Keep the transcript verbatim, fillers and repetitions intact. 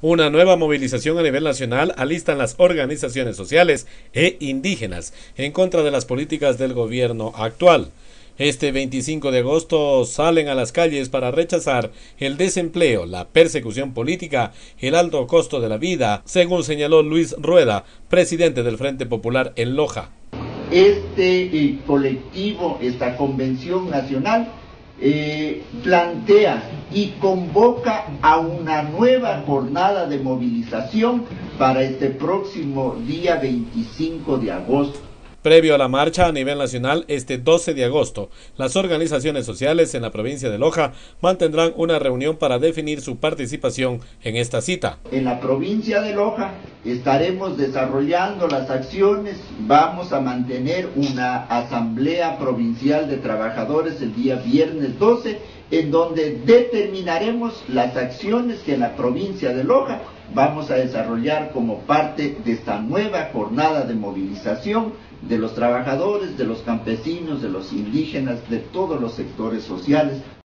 Una nueva movilización a nivel nacional alistan las organizaciones sociales e indígenas en contra de las políticas del gobierno actual. Este veinticinco de agosto salen a las calles para rechazar el desempleo, la persecución política, el alto costo de la vida, según señaló Luis Rueda, presidente del Frente Popular en Loja. Este eh, colectivo, esta convención nacional, eh, plantea y convoca a una nueva jornada de movilización para este próximo día veinticinco de agosto. Previo a la marcha a nivel nacional, este doce de agosto, las organizaciones sociales en la provincia de Loja mantendrán una reunión para definir su participación en esta cita. En la provincia de Loja estaremos desarrollando las acciones, vamos a mantener una asamblea provincial de trabajadores el día viernes doce, en donde determinaremos las acciones que en la provincia de Loja vamos a desarrollar como parte de esta nueva jornada de movilización de los trabajadores, de los campesinos, de los indígenas, de todos los sectores sociales.